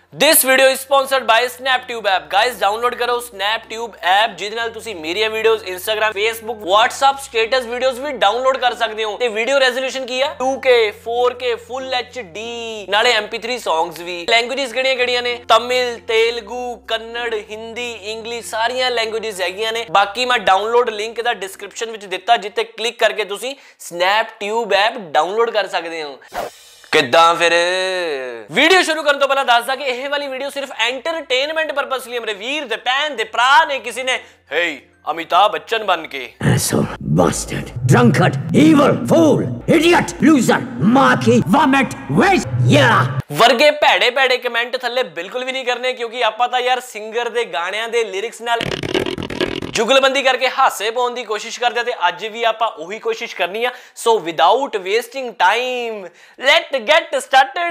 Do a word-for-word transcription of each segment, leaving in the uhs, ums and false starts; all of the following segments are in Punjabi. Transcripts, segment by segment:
This video is sponsored by SnapTube app. Guys, download करो SnapTube app जिहदे नाल तुसी मेरिया videos Instagram, Facebook, WhatsApp status videos भी डाउनलोड कर सकते हो। ते वीडियो रेजोल्यूशन की है to K, four K, full H D, नाले एम पी थ्री सॉन्ग्स भी। लैंग्वेजेस किहड़ियां-किहड़ियां ने? तमिल, तेलुगु, कन्नड़, हिंदी, इंग्लिश सारियां लैंग्वेजेस हैगियां ने। बाकी मैं डाउनलोड लिंक दा डिस्क्रिप्शन विच दित्ता जिते क्लिक करके तुसी SnapTube app डाउनलोड कर सकते हो। किद्दां फिर वीडियो शुरू करने तो पहला दसदा कि यह वाली वीडियो सिर्फ एंटरटेनमेंट पर्पस लिए मेरे वीर दे भैन दे भरा ने किसी ने हे अमिताभ बच्चन बन के asshole, bastard, drunkard, evil, fool, idiot, loser, माखी, vomit, waste, yeah वर्गे भैड़े भैड़े कमेंट थल्ले बिल्कुल भी नहीं करने क्योंकि आपां तां यार सिंगर दे गाणियां दे लिरिक्स नाल जुगलबंदी करके हासे पाउण दी कोशिश करदे ते अज भी आपां ओही कोशिश करनी आ। So without wasting time let get started.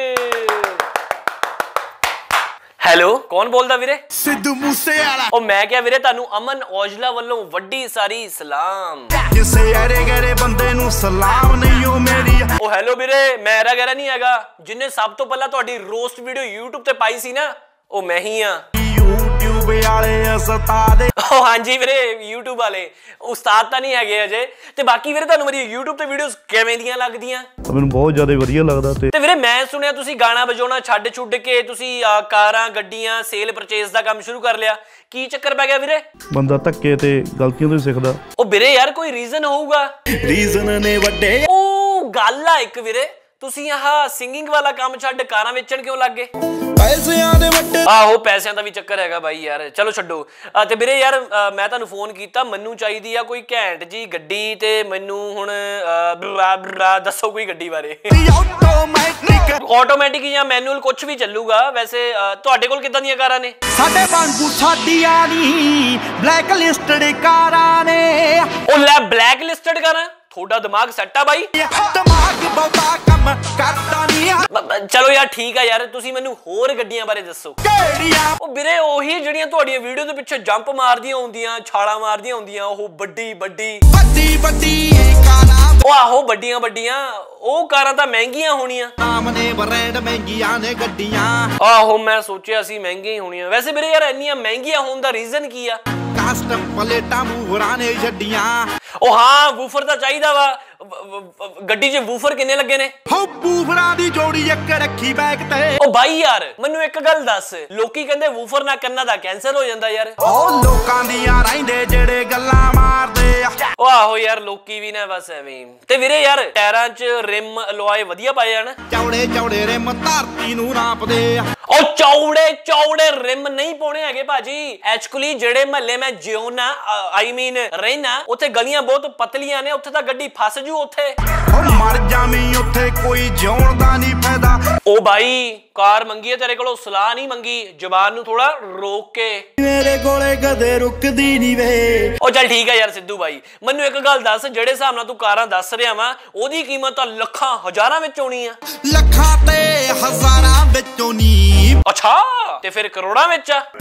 Hello कौन बोलदा वीरे? सिद्धू मूसेवाला। ओ मैं क्या वीरे तानू अमन औजला वल्लों वड्डी सारी सलाम। किसे अरे गरे बंदे नू सलाम नहीं हो मेरी। ओ हेलो वीरे मैं रा गरा नहीं हैगा जिन्ने सब तो पहला तुहाडी रोस्ट वीडियो यूट्यूब ते पाई सी ना ओ मैं ही आ। वाले उस्ताद ओ हां जी वीरे यूट्यूब वाले उस्ताद तां नहीं हैगे अजे। ते बाकी वीरे तानू मेरी यूट्यूब ते वीडियोस किवें दियां लगदियां? मैनूं बहुत ज़्यादा वधिया लगदा। ते ते वीरे मैं सुनिया तुसी गाना बजाउणा छड्ड छुड्ड के तुसी कारां गड्डियां सेल परचेज दा काम शुरू कर लिया। की चक्कर पै गया वीरे? बंदा धक्के ते गलतियां तो सिखदा। ओ वीरे यार कोई रीजन होऊगा। रीजन ने वड्डे ओ गल आ एक वीरे तुसी आह सिंगिंग वाला काम छड्ड कारां वेचण क्यों लग गए? पैसिਆਂ ਦੇ ਵੱਡੇ ਆਹੋ ਪੈਸਿਆਂ ਦਾ ਵੀ ਚੱਕਰ ਹੈਗਾ ਬਾਈ ਯਾਰ। ਚਲੋ ਛੱਡੋ ਤੇ ਵੀਰੇ ਯਾਰ ਮੈਂ ਤੁਹਾਨੂੰ ਫੋਨ ਕੀਤਾ ਮੈਨੂੰ ਚਾਹੀਦੀ ਆ ਕੋਈ ਘੈਂਟ ਜੀ ਗੱਡੀ ਤੇ ਮੈਨੂੰ ਹੁਣ ਦੱਸੋ ਕੋਈ ਗੱਡੀ ਬਾਰੇ। ਆਟੋਮੈਟਿਕ ਆਟੋਮੈਟਿਕ ਜਾਂ ਮੈਨੂਅਲ ਕੁਝ ਵੀ ਚੱਲੂਗਾ। ਵੈਸੇ ਤੁਹਾਡੇ ਕੋਲ ਕਿੱਦਾਂ ਦੀਆਂ ਕਾਰਾਂ ਨੇ? ਸਾਡੇ ਵਾਂਗੂ ਸਾਡੀਆਂ ਨਹੀਂ ਬਲੈਕ ਲਿਸਟਡ ਕਾਰਾਂ ਨੇ। ਉਹ ਲੈ ਬਲੈਕ ਲਿਸਟਡ ਕਾਰਾਂ? थोड़ा दिमाग सैट आ भाई। दिमाग बहुता कम करदा नहीं। चलो यार ठीक है यार तुसी मैनू होर गड्डियां बारे दसो। ओ वीरे ओही ਜਿਹੜੀਆਂ ਤੁਹਾਡੀਆਂ ਵੀਡੀਓ ਦੇ ਪਿੱਛੇ ਜੰਪ ਮਾਰਦੀਆਂ ਹੁੰਦੀਆਂ ਛਾਲਾਂ ਮਾਰਦੀਆਂ ਹੁੰਦੀਆਂ ਉਹ ਵੱਡੀ ਵੱਡੀ ਵੱਡੀ ਵੱਡੀ ਕਾਰਾਂ। ਉਹ ਆਹੋ ਵੱਡੀਆਂ ਵੱਡੀਆਂ ਉਹ ਕਾਰਾਂ ਤਾਂ ਮਹਿੰਗੀਆਂ ਹੋਣੀਆਂ। ਨਾਮ ਨੇ ਬ੍ਰਾਂਡ ਮਹਿੰਗੀਆਂ ਨੇ ਗੱਡੀਆਂ। ਆਹੋ ਮੈਂ ਸੋਚਿਆ ਸੀ ਮਹਿੰਗੀਆਂ ਹੀ ਹੋਣੀਆਂ। ਵੈਸੇ ਵੀਰੇ ਯਾਰ ਇੰਨੀਆਂ ਮਹਿੰਗੀਆਂ ਹੋਣ ਦਾ ਰੀਜ਼ਨ ਕੀ ਆ? ਕਸਟਮ ਪਲੇਟਾਂ ਮੂਹਰਾਂ ਨੇ ਛੱਡੀਆਂ। ਉਹ ਹਾਂ ਵੂਫਰ ਤਾਂ ਚਾਹੀਦਾ ਵਾ। ਗੱਡੀ 'ਚ ਵੂਫਰ ਕਿੰਨੇ ਲੱਗੇ ਨੇ? ਹੋ ਵੂਫਰਾਂ ਦੀ ਜੋੜੀ ਇੱਕ ਰੱਖੀ ਬੈਕ ਤੇ। ਉਹ ਬਾਈ ਯਾਰ ਮੈਨੂੰ ਇੱਕ ਗੱਲ ਦੱਸ ਲੋਕੀ ਕਹਿੰਦੇ ਵੂਫਰ ਨਾਲ ਕੰਨਾਂ ਦਾ ਕੈਂਸਰ ਹੋ ਜਾਂਦਾ ਯਾਰ। ਉਹ ਲੋਕਾਂ ਦੀਆਂ ਰਹਿੰਦੇ ਜਿਹੜੇ ਗੱਲਾਂ ਮਾਰਦੇ ਆ। ਉਹ ਆਹੋ ਯਾਰ ਲੋਕੀ ਵੀ ਨਾ ਬਸ ਐਵੇਂ। ਤੇ ਵੀਰੇ ਯਾਰ ਟਾਇਰਾਂ 'ਚ ਰਿਮ ਅਲੋਏ ਵਧੀਆ ਪਾਏ ਹਨ। ਚੌੜੇ ਚੌੜੇ ਰਿਮ ਧਰਤੀ ਨੂੰ ਨਾਪਦੇ ਆ। ਉਹ ਚੌੜੇ ਚੌੜੇ ਰਿਮ ਨਹੀਂ ਪਾਉਣੇ ਹੈਗੇ ਭਾਜੀ। ਐਕਚੁਅਲੀ ਜਿਹੜੇ ਮਹੱਲੇ ਮੈਂ ਜਿਉਣਾ ਆਈ ਮੀਨ ਰਹਿਣਾ ਉੱਥੇ ਗਲੀਆਂ ਬਹੁਤ ਪਤਲੀਆਂ ਨੇ ਉੱਥੇ ਤਾਂ ਗੱਡੀ ਫਸ ਜੂ ਉੱਥੇ। ਉਹ ਮਰ ਜਾਵੀਂ ਉੱਥੇ ਕੋਈ ਜਿਉਣ ਦਾ ਨਹੀਂ ਫਾਇਦਾ। ਉਹ ਬਾਈ ਕਾਰ ਮੰਗੀ ਹੈ ਤੇਰੇ ਕੋਲੋਂ ਸਲਾਹ ਨਹੀਂ ਮੰਗੀ ਜ਼ਬਾਨ ਨੂੰ ਥੋੜਾ ਰੋਕ ਕੇ। ਮੇਰੇ ਕੋਲੇ ਕਦੇ ਰੁਕਦੀ ਨਹੀਂ ਵੇ। ਉਹ ਚੱਲ ਠੀਕ ਹੈ ਯਾਰ ਸਿੱਧੂ ਬਾਈ ਮੈਨੂੰ ਇੱਕ ਗੱਲ ਦੱਸ ਜਿਹੜੇ ਹਿਸਾਬ ਨਾਲ ਤੂੰ ਕਾਰਾਂ ਦੱਸ ਰਿਹਾ ਵਾ ਉਹਦੀ ਕੀਮਤ ਤਾਂ ਲੱਖਾਂ ਹਜ਼ਾਰਾਂ ਵਿੱਚ ਹੋਣੀ ਆ। ਲੱਖਾਂ ਤੇ ਹਜ਼ਾਰਾਂ ਵਿੱਚੋਂ ਨਹੀਂ। ਅੱਛਾ ਤੇ ਫਿਰ ਕਰੋੜਾਂ ਵਿੱਚ ਆ?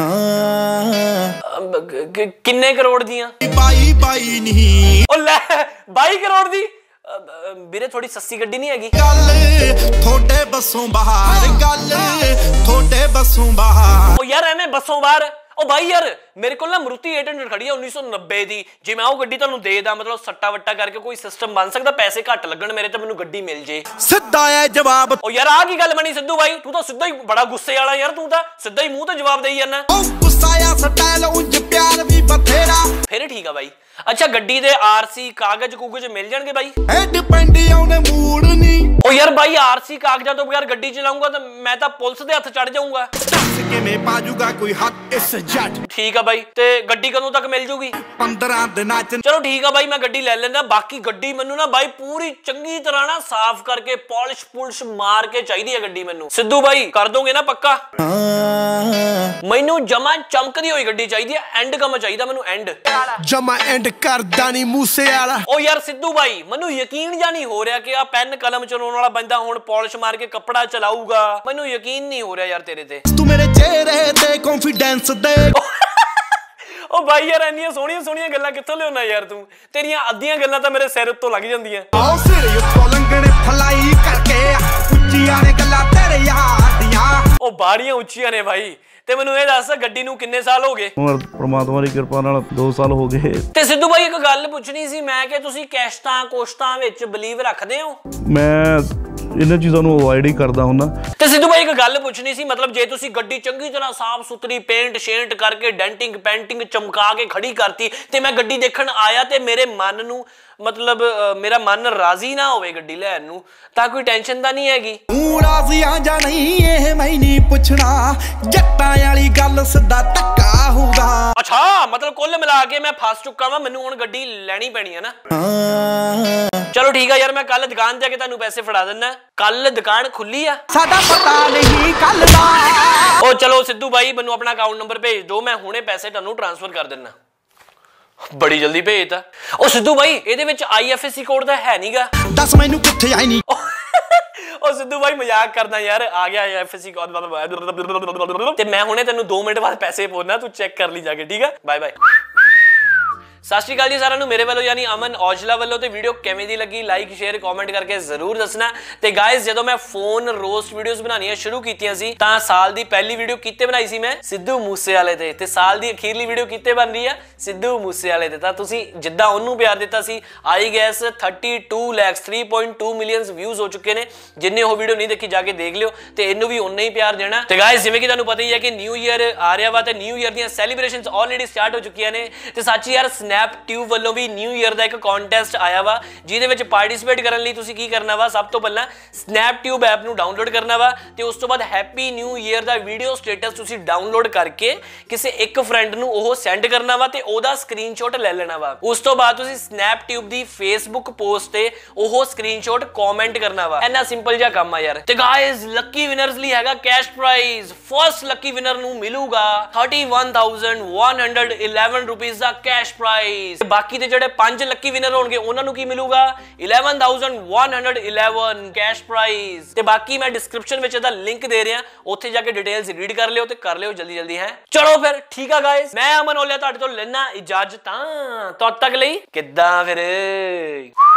ਕਿੰਨੇ ਕਰੋੜ ਦੀਆਂ? ਬਾਈ ਬਾਈ ਨਹੀਂ। ਉਹ ਲੈ ਬਾਈ ਕਰੋੜ ਦੀ? ਵੀਰੇ ਥੋੜੀ ਸਸਤੀ ਗੱਡੀ ਨਹੀਂ ਹੈਗੀ? ਗੱਲ ਥੋੜੇ ਬੱਸੋਂ ਬਾਹਰ ਗੱਲ ਥੋੜੇ ਬੱਸੋਂ ਬਾਹਰ। ਉਹ ਯਾਰ ਐਵੇਂ ਬੱਸੋਂ ਬਾਹਰ? ਉਹ ਬਾਈ ਯਾਰ ਮੇਰੇ ਕੋਲ ਨਾ ਮਰੂਤੀ ਅੱਠ ਸੌ ਖੜੀ ਆ ਉੱਨੀ ਸੌ ਨੱਬੇ ਦੀ। ਜੇ ਮੈਂ ਉਹ ਗੱਡੀ ਤੁਹਾਨੂੰ ਦੇ ਦਾਂ ਮਤਲਬ ਸੱਟਾ ਵੱਟਾ ਕਰਕੇ ਕੋਈ ਸਿਸਟਮ ਬਣ ਸਕਦਾ ਪੈਸੇ ਘੱਟ ਲੱਗਣ ਮੇਰੇ ਤੇ ਮੈਨੂੰ ਗੱਡੀ ਮਿਲ ਜੇ? ਸਿੱਧਾ ਹੈ ਜਵਾਬ। ਉਹ ਯਾਰ ਆਹ ਕੀ ਗੱਲ ਬਣੀ ਸਿੱਧੂ ਬਾਈ ਤੂੰ ਤਾਂ ਸਿੱਧਾ ਹੀ ਬੜਾ ਗੁੱਸੇ ਵਾਲਾ ਯਾਰ ਤੂੰ ਤਾਂ ਸਿੱਧਾ ਹੀ ਮੂੰਹ ਤੇ ਜਵਾਬ ਦੇਈ ਜਾਂਦਾ। ਉਹ ਗੁੱਸਾ ਆ ਸਟਾਈਲ ਉਂਝ ਪਿਆਰ ਵੀ ਬਥੇਰਾ। ਫਿਰ ਠੀਕ ਆ ਬਾਈ। ਅੱਛਾ ਗੱਡੀ ਦੇ ਆਰਸੀ ਕਾਗਜ਼ ਕੂਗਜ਼ ਮਿਲ ਜਾਣਗੇ ਬਾਈ? ਇਹ ਡਿਪੈਂਡ ਆਉਣੇ ਮੂਡ ਨਹੀਂ। ਉਹ ਯਾਰ ਬਾਈ ਆਰਸੀ ਕਾਗਜ਼ਾਂ ਤੋਂ ਬਗੈਰ ਗੱਡੀ ਚਲਾਉਂਗਾ ਤਾਂ ਮੈਂ ਤਾਂ ਪੁਲਿਸ ਦੇ ਹੱਥ ਚੜ ਜਾਊਂਗਾ। ਦੱਸ ਕਿਵੇਂ ਪਾਜੂਗਾ ਕੋਈ ਹੱਥ ਇਸ ਜੱਟ। ਠੀਕ ਆ ਬਾਈ ਤੇ ਗੱਡੀ ਕਦੋਂ ਤੱਕ ਮਿਲ ਜੂਗੀ? ਪੰਦਰਾਂ ਦਿਨਾਂ ਚ। ਚਲੋ ਠੀਕ ਆ ਬਾਈ ਮੈਂ ਗੱਡੀ ਲੈ ਲੈਂਦਾ। ਬਾਕੀ ਗੱਡੀ ਮੈਨੂੰ ਨਾ ਬਾਈ ਪੂਰੀ ਚੰਗੀ ਤਰ੍ਹਾਂ ਨਾ ਸਾਫ਼ ਕਰਕੇ ਪਾਲਿਸ਼ ਪੁਲਿਸ਼ ਮਾਰ ਕੇ ਚਾਹੀਦੀ ਹੈ ਗੱਡੀ ਮੈਨੂੰ। ਸਿੱਧੂ ਬਾਈ ਕਰ ਦੋਗੇ ਨਾ ਪੱਕਾ? ਮੈਨੂੰ ਜਮਾ ਚਮਕਦੀ ਹੋਈ ਗੱਡੀ ਚਾਹੀਦੀ ਹੈ। ਐਂਡ ਕੰਮ ਚਾਹੀਦਾ ਮੈਨੂੰ ਐਂਡ। ਜਮਾ ਐਂਡ ਕਰਦਾ ਨਹੀਂ ਮੂਸੇ ਵਾਲਾ। ਉਹ ਯਾਰ ਸਿੱਧੂ ਬਾਈ ਮੈਨੂੰ ਯਕੀਨ ਜਾਂ ਨਹੀਂ ਹੋ ਰਿਹਾ ਕਿ ਆ ਪੈਨ ਕਲਮ ਚਲਾਉਣ ਵਾਲਾ ਬੰਦਾ ਹੁਣ ਪਾਲਿਸ਼ ਮਾਰ ਕੇ ਕੱਪੜਾ ਚਲਾਊਗਾ। ਮੈਨੂੰ ਯਕੀਨ ਨਹੀਂ ਹੋ ਰਿਹਾ ਯਾਰ ਤੇਰੇ ਤੇ। ਤੂੰ ਮੇਰੇ ਚਿਹਰੇ ਤੇ ਕੌਨਫੀਡੈਂਸ ਦੇ। ਉਹ ਬਾਈ ਯਾਰ ਇੰਨੀਆਂ ਸੋਹਣੀਆਂ ਸੋਹਣੀਆਂ ਗੱਲਾਂ ਕਿੱਥੋਂ ਲਿਆਉਣਾ ਯਾਰ ਤੂੰ? ਤੇਰੀਆਂ ਅੱਧੀਆਂ ਗੱਲਾਂ ਤਾਂ ਮੇਰੇ ਸਿਰ ਉੱਤੋਂ ਲੱਗ ਜਾਂਦੀਆਂ। ਆਹ ਸਿਰ ਉੱਤੋਂ ਲੰਘਣੇ ਫਲਾਈ ਕਰਕੇ ਉੱਚੀਆਂ ਨੇ ਗੱਲਾਂ ਤੇਰੇ ਯਾਰ ਦੀਆਂ। ਉਹ ਬਾੜੀਆਂ ਉੱਚੀਆਂ ਨੇ ਭਾਈ। ਤੇ ਮੈਨੂੰ ਇਹ ਦੱਸ ਗੱਡੀ ਨੂੰ ਕਿੰਨੇ ਸਾਲ ਹੋ ਗਏ? ਉਮਰ ਪ੍ਰਮਾਤਮਾ ਦੀ ਕਿਰਪਾ ਨਾਲ ਦੋ ਸਾਲ ਹੋ ਗਏ। ਤੇ ਸਿੱਧੂ ਭਾਈ ਇੱਕ ਗੱਲ ਪੁੱਛਣੀ ਸੀ ਮੈਂ ਕਿ ਤੁਸੀਂ ਕੈਸ਼ਤਾਂ ਕੋਸ਼ਤਾਂ ਵਿੱਚ ਬਲੀਵ ਰੱਖਦੇ ਹੋ? ਮੈਂ ਇਹਨਾਂ ਚੀਜ਼ਾਂ ਨੂੰ ਅਵੋਇਡ ਹੀ ਕਰਦਾ ਹੁੰਦਾ। ਤੇ ਸਿੱਧੂ ਭਾਈ ਇੱਕ ਗੱਲ ਪੁੱਛਣੀ ਸੀ, ਮਤਲਬ ਜੇ ਤੁਸੀਂ ਗੱਡੀ ਚੰਗੀ ਤਰ੍ਹਾਂ ਸਾਫ਼ ਸੁਥਰੀ ਪੇਂਟ ਸ਼ੇਂਟ ਕਰਕੇ ਡੈਂਟਿੰਗ ਪੈਂਟਿੰਗ ਚਮਕਾ ਕੇ ਖੜੀ ਕਰਤੀ ਤੇ ਮੈਂ ਗੱਡੀ ਦੇਖਣ ਆਇਆ ਤੇ ਮੇਰੇ ਮਨ ਨੂੰ ਮਤਲਬ ਮੇਰਾ ਮਨ ਰਾਜ਼ੀ ਨਾ ਹੋਵੇ ਗੱਡੀ ਲੈਣ ਨੂੰ, ਤਾਂ ਕੋਈ ਟੈਨਸ਼ਨ ਤਾਂ ਨਹੀਂ ਹੈਗੀ? ਤੂੰ ਰਾਜ਼ੀ ਆ ਜਾਂ ਨਹੀਂ ਇਹ ਮੈਂ ਨਹੀਂ ਪੁੱਛਣਾ, ਜੱਟਾਂ ਵਾਲੀ ਗੱਲ ਸਿੱਧਾ ਧੱਕਾ ਹੋਊਗਾ। ਅੱਛਾ ਮਤਲਬ ਕੁੱਲ ਮਿਲਾ ਕੇ ਮੈਂ ਫਸ ਚੁੱਕਾ ਵਾਂ, ਮੈਨੂੰ ਹੁਣ ਗੱਡੀ ਲੈਣੀ ਪੈਣੀ ਹੈ ਨਾ? ਚਲੋ ਠੀਕ ਆ ਯਾਰ, ਮੈਂ ਕੱਲ ਦੁਕਾਨ ਤੇ ਆ ਕੇ ਤੁਹਾਨੂੰ ਪੈਸੇ ਫੜਾ ਦਿੰਦਾ। ਕੱਲ ਦੁਕਾਨ ਖੁੱਲੀ ਆ? ਸਾਡਾ ਪਤਾ ਨਹੀਂ ਕੱਲ ਦਾ। ਉਹ ਚਲੋ ਸਿੱਧੂ ਭਾਈ ਮੈਨੂੰ ਆਪਣਾ ਅਕਾਊਂਟ ਨੰਬਰ ਭੇਜ ਦਿਓ, ਮੈਂ ਹੁਣੇ ਪੈਸੇ ਤੁਹਾਨੂੰ ਟ੍ਰਾਂਸਫਰ ਕਰ ਦਿੰਦਾ। ਬੜੀ ਜਲਦੀ ਭੇਜਤਾ। ਉਹ ਸਿੱਧੂ ਭਾਈ ਇਹਦੇ ਵਿੱਚ I F S C code ਤਾਂ ਹੈ ਨਹੀਂਗਾ? ਦੱਸ ਮੈਨੂੰ ਕਿੱਥੇ ਆਈ ਨਹੀਂ। ਉਹ ਸਿੱਧੂ ਭਾਈ ਮਜ਼ਾਕ ਕਰਦਾ ਯਾਰ, ਆ ਗਿਆ I F S C code ਤੇ ਮੈਂ ਹੁਣੇ ਤੈਨੂੰ ਦੋ ਮਿੰਟ ਬਾਅਦ ਪੈਸੇ ਪਾਉਣਾ, ਤੂੰ ਚੈੱਕ ਕਰ ਲਈ ਜਾ ਕੇ, ਠੀਕ ਆ? Bye bye. ਸਤਿ ਸ਼੍ਰੀ ਅਕਾਲ ਜੀ ਸਾਰਿਆਂ ਨੂੰ ਮੇਰੇ ਵੱਲੋਂ ਯਾਨੀ ਅਮਨ ਔਜਲਾ ਵੱਲੋਂ। ਤੇ ਵੀਡੀਓ ਕਿਵੇਂ ਦੀ ਲੱਗੀ ਲਾਈਕ ਸ਼ੇਅਰ ਕਮੈਂਟ ਕਰਕੇ ਜ਼ਰੂਰ ਦੱਸਣਾ। ਤੇ ਗਾਇਜ਼ ਜਦੋਂ ਮੈਂ ਫੋਨ ਰੋਸਟ ਵੀਡੀਓਜ਼ ਬਣਾਉਣੀਆਂ ਸ਼ੁਰੂ ਕੀਤੀਆਂ ਸੀ ਤਾਂ ਸਾਲ ਦੀ ਪਹਿਲੀ ਵੀਡੀਓ ਕਿੱਤੇ ਬਣਾਈ ਸੀ ਮੈਂ? ਸਿੱਧੂ ਮੂਸੇਵਾਲੇ ਤੇ। ਤੇ ਸਾਲ ਦੀ ਅਖੀਰਲੀ ਵੀਡੀਓ ਕਿੱਤੇ ਬਣ ਰਹੀ ਆ? ਸਿੱਧੂ ਮੂਸੇਵਾਲੇ ਤੇ। ਤਾਂ ਤੁਸੀਂ ਜਿੱਦਾਂ ਉਹਨੂੰ ਪਿਆਰ ਦਿੱਤਾ ਸੀ, I guess thirty two lakhs three point two millions views ਹੋ ਚੁੱਕੇ ਨੇ। ਜਿੰਨੇ ਉਹ ਵੀਡੀਓ ਨਹੀਂ ਦੇਖੀ ਜਾ ਕੇ ਦੇਖ ਲਿਓ ਤੇ ਇਹਨੂੰ ਵੀ ਉਨਾ ਹੀ ਪਿਆਰ ਦੇਣਾ। ਤੇ ਗਾਇਜ਼ ਜਿਵੇਂ ਕਿ ਤੁਹਾਨੂੰ ਪਤਾ ਹੀ ਹੈ ਕਿ ਨਿਊ ਈਅਰ ਆ ਰਿਹਾ ਵਾ ਤੇ ਨਿਊ ਈਅਰ ਦੀਆਂ ਸੈਲੀਬ੍ਰੇਸ਼ਨਸ ਆਲਰੇਡੀ ਸਟਾਰਟ ਹੋ ਚੁੱਕੀਆਂ ਨੇ। ਤੇ ਸੱਚ ਯਾਰ ਸਨੈਪ ਟਿਊਬ ਵੱਲੋਂ ਵੀ ਨਿਊ ਈਅਰ ਦਾ ਇੱਕ ਕੰਟੈਸਟ ਆਇਆ ਵਾ, ਜਿਹਦੇ ਵਿੱਚ ਪਾਰਟਿਸਿਪੇਟ ਕਰਨ ਲਈ ਤੁਸੀਂ ਕੀ ਕਰਨਾ ਵਾ? ਸਭ ਤੋਂ ਪਹਿਲਾਂ ਸਨੈਪ ਟਿਊਬ ਐਪ ਨੂੰ ਡਾਊਨਲੋਡ ਕਰਨਾ ਵਾ ਤੇ ਉਸ ਤੋਂ ਬਾਅਦ ਹੈਪੀ ਨਿਊ ਈਅਰ ਦਾ ਵੀਡੀਓ ਸਟੇਟਸ ਤੁਸੀਂ ਡਾਊਨਲੋਡ ਕਰਕੇ ਕਿਸੇ ਇੱਕ ਫਰੈਂਡ ਨੂੰ ਉਹ ਸੈਂਡ ਕਰਨਾ ਵਾ ਤੇ ਉਹਦਾ ਸਕਰੀਨਸ਼ਾਟ ਲੈ ਲੈਣਾ ਵਾ। ਉਸ ਤੋਂ ਬਾਅਦ ਤੁਸੀਂ ਸਨੈਪ ਟਿਊਬ ਦੀ ਫੇਸਬੁੱਕ ਪੋਸਟ ਤੇ ਉਹ ਸਕਰੀਨਸ਼ਾਟ ਕਮੈਂਟ ਕਰਨਾ ਵਾ। ਇੰਨਾ ਸਿੰਪਲ ਜਿਹਾ ਕੰਮ ਆ ਯਾਰ। ਤੇ ਗਾਇਜ਼ ਲੱਕੀ ਵਿਨਰਸ ਲਈ ਹੈਗਾ cash prize. First lucky winner ਨੂੰ ਮਿਲੂਗਾ thirty one thousand one hundred eleven rupees ਦਾ ਕੈਸ਼ ਪ੍ਰਾਈਜ਼। ਬਾਕੀ ਜਿਹੜੇ ਪੰਜ ਲੱਕੀ ਵਿਨਰ ਹੋਣਗੇ ਉਹਨਾਂ ਨੂੰ ਕੀ ਮਿਲੂਗਾ? Eleven thousand one hundred eleven cash prize. ਤੇ ਬਾਕੀ ਮੈਂ ਡਿਸਕ੍ਰਿਪਸ਼ਨ ਵਿੱਚ ਇਹਦਾ ਲਿੰਕ ਦੇ ਰਿਹਾ, ਉੱਥੇ ਜਾ ਕੇ ਡਿਟੇਲਸ ਰੀਡ ਕਰ ਲਿਓ ਤੇ ਕਰ ਲਿਓ ਜਲਦੀ ਜਲਦੀ ਹੈ। ਚਲੋ ਫਿਰ ਠੀਕ ਆ ਗਾਇਜ਼, ਮੈਂ ਅਮਨ ਔਜਲਾ ਤੁਹਾਡੇ ਤੋਂ ਲੈਣਾ ਇਜਾਜ਼ਤ। ਤਦ ਤੱਕ ਲਈ ਕਿੱਦਾਂ ਫਿਰ।